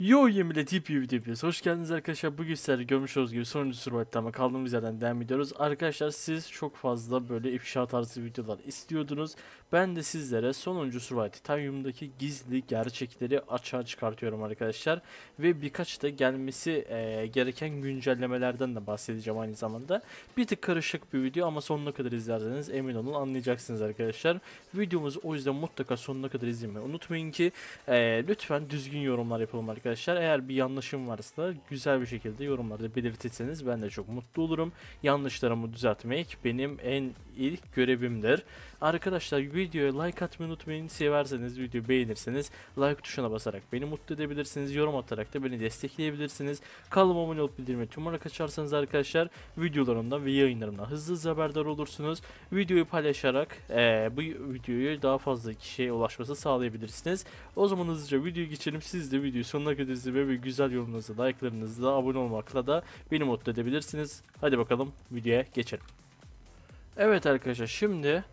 Yo Yemile TP video yapıyoruz. Hoş geldiniz arkadaşlar. Bugün sizlerle görmüş olduğunuz gibi sonuncu survival'da ama kaldığımız yerden devam ediyoruz. Arkadaşlar siz çok fazla böyle ifşa tarzı videolar istiyordunuz. Ben de sizlere sonuncu survival Titanium'daki gizli gerçekleri açığa çıkartıyorum arkadaşlar. Ve birkaç da gelmesi gereken güncellemelerden de bahsedeceğim aynı zamanda. Bir tık karışık bir video ama sonuna kadar izlerseniz emin olun anlayacaksınız arkadaşlar. Videomuzu o yüzden mutlaka sonuna kadar izlemeyi unutmayın ki lütfen düzgün yorumlar yapalım arkadaşlar. Eğer bir yanlışım varsa güzel bir şekilde yorumlarda belirtirseniz ben de çok mutlu olurum. Yanlışlarımı düzeltmek benim en ilk görevimdir. Arkadaşlar videoya like atmayı unutmayın. Severseniz videoyu beğenirseniz like tuşuna basarak beni mutlu edebilirsiniz. Yorum atarak da beni destekleyebilirsiniz. Kanalıma abone olup bildirimi tüm olarak açarsanız arkadaşlar videolarımdan ve yayınlarımdan hızlı haberdar olursunuz. Videoyu paylaşarak bu videoyu daha fazla kişiye ulaşması sağlayabilirsiniz. O zaman hızlıca videoya geçelim. Siz de videoyu sonuna kadar izlemeyi ve güzel yorumlarınızı, like'larınızı da abone olmakla da beni mutlu edebilirsiniz. Hadi bakalım videoya geçelim. Evet arkadaşlar şimdi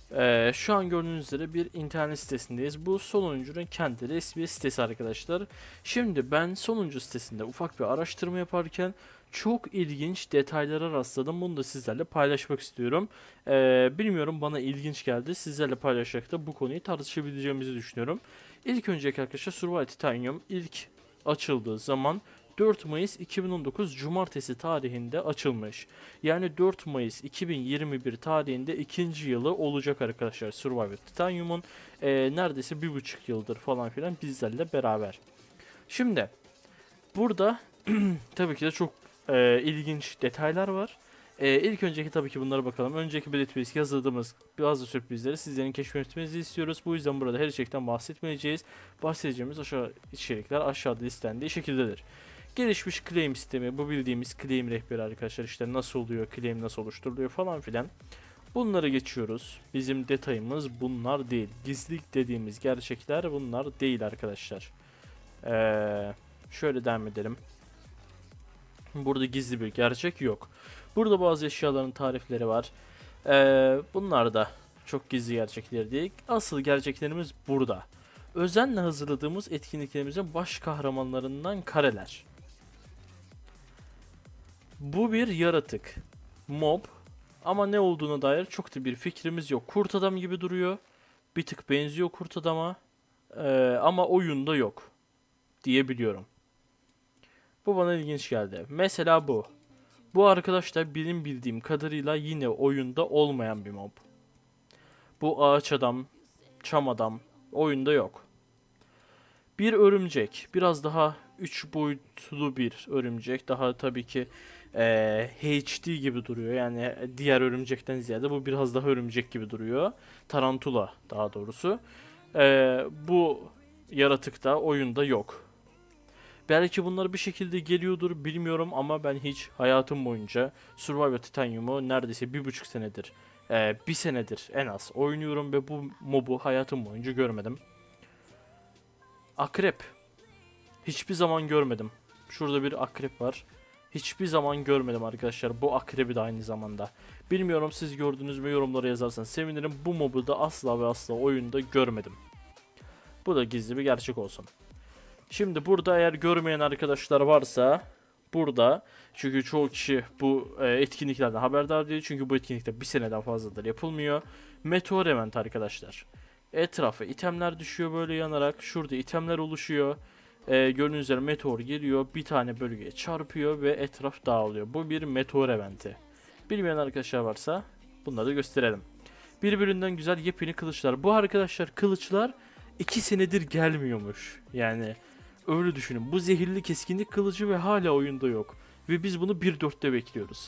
şu an gördüğünüz üzere bir internet sitesindeyiz. Bu Sonuncunun kendi resmi sitesi arkadaşlar. Şimdi ben Sonuncu sitesinde ufak bir araştırma yaparken çok ilginç detaylara rastladım. Bunu da sizlerle paylaşmak istiyorum. Bilmiyorum, bana ilginç geldi. Sizlerle paylaşarak da bu konuyu tartışabileceğimizi düşünüyorum. İlk önceki arkadaşlar Survival Titanium ilk açıldığı zaman 4 Mayıs 2019 Cumartesi tarihinde açılmış. Yani 4 Mayıs 2021 tarihinde ikinci yılı olacak arkadaşlar Survivor Titanium'un. Neredeyse 1,5 yıldır falan filan bizlerle beraber. Şimdi burada tabii ki de çok ilginç detaylar var. İlk önceki tabii ki bunlara bakalım. Önceki belirtmesi yazıldığımız bazı sürprizleri sizlerin keşfetmenizi istiyoruz. Bu yüzden burada her içerikten bahsetmeyeceğiz. Bahsedeceğimiz içerikler aşağıda listelendiği şekildedir. Gelişmiş claim sistemi, bu bildiğimiz claim rehberi arkadaşlar, işte nasıl oluyor, claim nasıl oluşturuluyor falan filan. Bunları geçiyoruz. Bizim detayımız bunlar değil. Gizlilik dediğimiz gerçekler bunlar değil arkadaşlar. Şöyle devam edelim. Burada gizli bir gerçek yok. Burada bazı eşyaların tarifleri var. Bunlar da çok gizli gerçekler değil. Asıl gerçeklerimiz burada. Özenle hazırladığımız etkinliklerimizin baş kahramanlarından kareler. Bu bir yaratık. Mob. Ama ne olduğuna dair çok da bir fikrimiz yok. Kurt adam gibi duruyor. Bir tık benziyor kurt adama. Ama oyunda yok diyebiliyorum. Bu bana ilginç geldi. Mesela bu. Bu arkadaş da benim bildiğim kadarıyla yine oyunda olmayan bir mob. Bu ağaç adam, çam adam oyunda yok. Bir örümcek. Biraz daha 3 boyutlu bir örümcek. Daha tabii ki HD gibi duruyor. Yani diğer örümcekten ziyade bu biraz daha örümcek gibi duruyor. Tarantula daha doğrusu. Bu yaratık da oyunda yok. Belki bunlar bir şekilde geliyordur bilmiyorum ama ben hiç hayatım boyunca Survivor Titanium'u neredeyse 1,5 senedir, 1 senedir en az oynuyorum ve bu mobu hayatım boyunca görmedim. Akrep. Hiçbir zaman görmedim. Şurada bir akrep var. Hiçbir zaman görmedim arkadaşlar. Bu akrebi de aynı zamanda. Bilmiyorum, siz gördünüz mü, yorumlara yazarsanız sevinirim. Bu mobu da asla ve asla oyunda görmedim. Bu da gizli bir gerçek olsun. Şimdi burada eğer görmeyen arkadaşlar varsa burada, çünkü çoğu kişi bu etkinliklerden haberdar değil. Çünkü bu etkinlikler 1 seneden fazladır yapılmıyor. Meteor event arkadaşlar. Etrafa itemler düşüyor böyle yanarak. Şurada itemler oluşuyor. Gördüğünüz üzere meteor geliyor. Bir tane bölgeye çarpıyor ve etraf dağılıyor. Bu bir meteor eventi. Bilmeyen arkadaşlar varsa bunları da gösterelim. Birbirinden güzel yepyeni kılıçlar. Bu arkadaşlar kılıçlar 2 senedir gelmiyormuş. Yani öyle düşünün. Bu zehirli keskinlik kılıcı ve hala oyunda yok. Ve biz bunu 1.4'te bekliyoruz.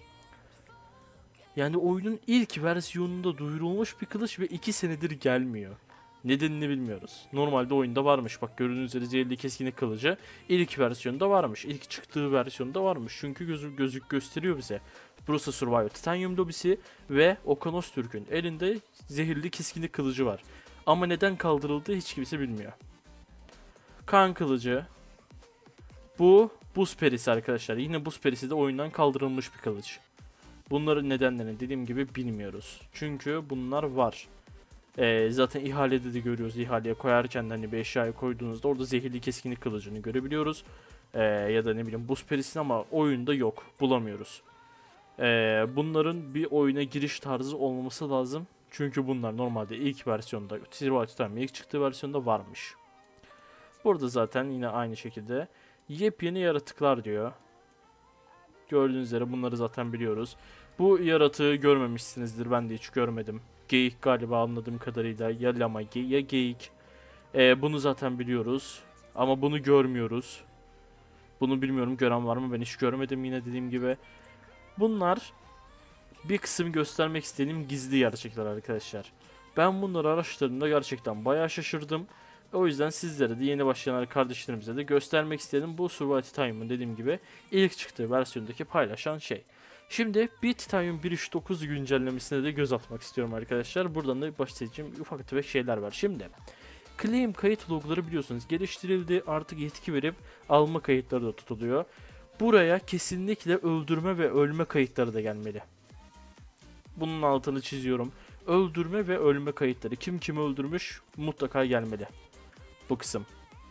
Yani oyunun ilk versiyonunda duyurulmuş bir kılıç ve 2 senedir gelmiyor. Nedenini bilmiyoruz. Normalde oyunda varmış. Bak gördüğünüz üzere zehirli keskinlik kılıcı ilk versiyonda varmış. İlk çıktığı versiyonda varmış. Çünkü gözük gösteriyor bize. Burası Survivor Titanium lobisi ve Okan Öztürk'ün elinde zehirli keskinlik kılıcı var. Ama neden kaldırıldığı hiç kimse bilmiyor. Kan kılıcı. Bu buz perisi arkadaşlar. Yine buz perisi de oyundan kaldırılmış bir kılıç. Bunların nedenlerini dediğim gibi bilmiyoruz. Çünkü bunlar var. Zaten ihalede de görüyoruz. İhaleye koyarken de hani bir eşyayı koyduğunuzda orada zehirli keskinlik kılıcını görebiliyoruz. Ya da ne bileyim buz perisini, ama oyunda yok. Bulamıyoruz. Bunların bir oyuna giriş tarzı olmaması lazım. Çünkü bunlar normalde ilk versiyonda, Titanium ilk çıktığı versiyonda varmış. Burada zaten yine aynı şekilde yepyeni yaratıklar diyor. Gördüğünüz üzere bunları zaten biliyoruz. Bu yaratığı görmemişsinizdir. Ben de hiç görmedim. Geyik galiba, anladığım kadarıyla. Ya lama ya geyik. Bunu zaten biliyoruz. Ama bunu görmüyoruz. Bunu bilmiyorum, gören var mı? Ben hiç görmedim, yine dediğim gibi. Bunlar bir kısım göstermek istediğim gizli gerçekler arkadaşlar. Ben bunları araştırdığımda gerçekten bayağı şaşırdım. O yüzden sizlere de, yeni başlayan kardeşlerimize de göstermek istedim. Bu Survival Titanium'un dediğim gibi ilk çıktığı versiyondaki paylaşan şey. Şimdi bir Titanium 1.3.9 güncellemesine de göz atmak istiyorum arkadaşlar. Buradan da başlayacağım ufak tefek şeyler var. Şimdi claim kayıt logları biliyorsunuz geliştirildi. Artık yetki verip alma kayıtları da tutuluyor. Buraya kesinlikle öldürme ve ölme kayıtları da gelmeli. Bunun altını çiziyorum. Öldürme ve ölme kayıtları. Kim kimi öldürmüş mutlaka gelmeli. Bu kısım.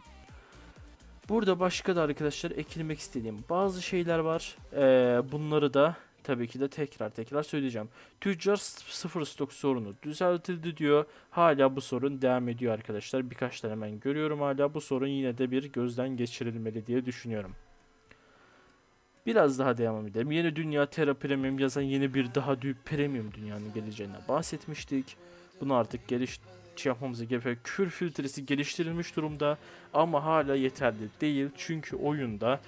Burada başka da arkadaşlar eklemek istediğim bazı şeyler var. Bunları da tabii ki de tekrar söyleyeceğim. Tüccar sıfır stok sorunu düzeltildi diyor. Hala bu sorun devam ediyor arkadaşlar. Birkaç tane hemen görüyorum, hala bu sorun yine de bir gözden geçirilmeli diye düşünüyorum. Biraz daha devam edelim. Yeni dünya Terra Premium yazan yeni bir daha büyük premium dünyanın geleceğine bahsetmiştik. Bunu artık yapmamıza gerek. Kür filtresi geliştirilmiş durumda ama hala yeterli değil. Çünkü oyunda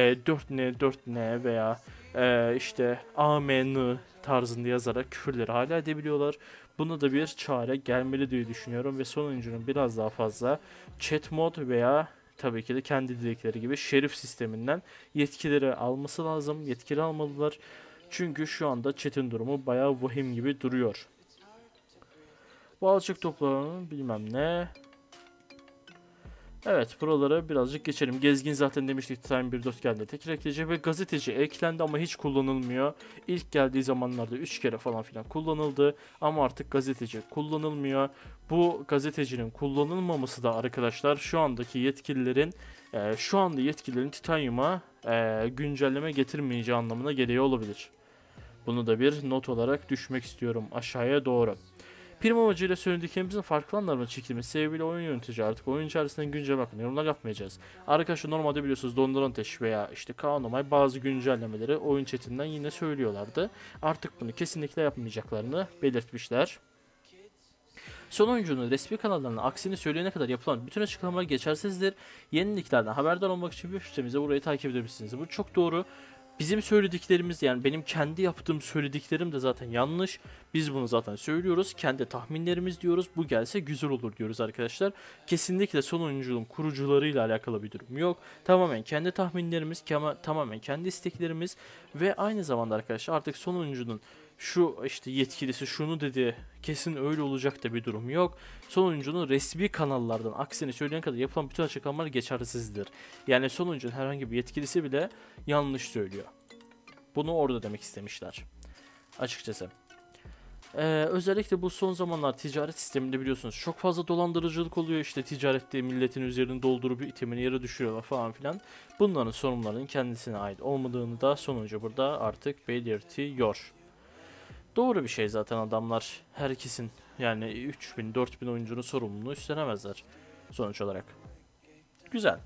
4N veya işte AMN tarzında yazarak küfürleri hala edebiliyorlar. Buna da bir çare gelmeli diye düşünüyorum ve sonuncunun biraz daha fazla chat mod veya tabii ki de kendi dedikleri gibi şerif sisteminden yetkileri alması lazım. Yetkili almalılar. Çünkü şu anda chat'in durumu bayağı vahim gibi duruyor. Bu alçak toplarının bilmem ne. Evet, buralara birazcık geçelim. Gezgin zaten demiştik, Time 1.4 geldi. Tekrar ekleyecek ve gazeteci eklendi ama hiç kullanılmıyor. İlk geldiği zamanlarda 3 kere falan filan kullanıldı ama artık gazeteci kullanılmıyor. Bu gazetecinin kullanılmaması da arkadaşlar şu andaki yetkililerin Titanium'a güncelleme getirmeyeceği anlamına geliyor olabilir. Bunu da bir not olarak düşmek istiyorum aşağıya doğru. Prim amacıyla söylediklerimizin farklı anlamda çekilmesi sebebiyle oyun yönetici artık oyun içerisinden güncel bakın yorumlar yapmayacağız. Arkadaşlar normalde biliyorsunuz Donduran Ateş veya işte Kaonomay bazı güncellemeleri oyun chatinden yine söylüyorlardı. Artık bunu kesinlikle yapmayacaklarını belirtmişler. Son oyuncunun resmi kanallarının aksini söyleyene kadar yapılan bütün açıklamalar geçersizdir. Yeniliklerden haberdar olmak için web sitemize burayı takip edebilirsiniz. Bu çok doğru. Bizim söylediklerimiz, yani benim kendi yaptığım söylediklerim de zaten yanlış. Biz bunu zaten söylüyoruz. Kendi tahminlerimiz diyoruz. Bu gelse güzel olur diyoruz arkadaşlar. Kesinlikle son oyunculuğun kurucularıyla alakalı bir durum yok. Tamamen kendi tahminlerimiz, tamamen kendi isteklerimiz ve aynı zamanda arkadaşlar artık son oyuncunun şu işte yetkilisi şunu dedi, kesin öyle olacak da bir durum yok. Son oyuncunun resmi kanallardan aksini söyleyen kadar yapılan bütün açıklamalar geçersizdir. Yani son oyuncunun herhangi bir yetkilisi bile yanlış söylüyor. Bunu orada demek istemişler. Açıkçası. Özellikle bu son zamanlar ticaret sisteminde biliyorsunuz çok fazla dolandırıcılık oluyor. İşte ticarette milletin üzerine doldurup itemini yere düşürüyorlar falan filan. Bunların sorumlularının kendisine ait olmadığını da sonuncu burada artık belirtiyor. Doğru bir şey zaten, adamlar herkesin yani 3000-4000 oyuncunun sorumluluğunu üstlenemezler sonuç olarak. Güzel.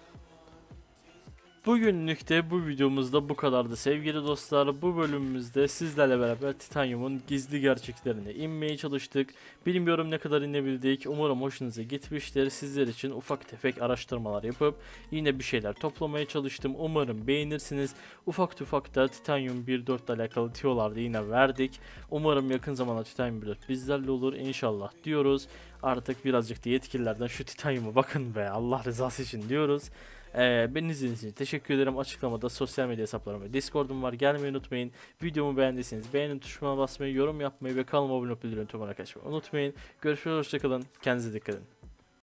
Bugünlük de bu videomuzda bu kadardı sevgili dostlar. Bu bölümümüzde sizlerle beraber Titanium'un gizli gerçeklerine inmeye çalıştık. Bilmiyorum ne kadar inebildik. Umarım hoşunuza gitmiştir. Sizler için ufak tefek araştırmalar yapıp yine bir şeyler toplamaya çalıştım. Umarım beğenirsiniz. Ufak da Titanium 1.4 ile alakalı tiyolarda yine verdik. Umarım yakın zamanda Titanium 1.4 bizlerle olur inşallah diyoruz. Artık birazcık da yetkililerden şu Titanium'a bakın be, Allah rızası için diyoruz. Beni izlediğiniz için teşekkür ederim. Açıklamada sosyal medya hesaplarım ve Discord'um var. Gelmeyi unutmayın. Videomu beğendiyseniz beğenin tuşuna basmayı, yorum yapmayı ve kanalıma abone olmayı unutmayın arkadaşlar. Unutmayın. Görüşürüz. Hoşçakalın. Kendinize dikkat edin.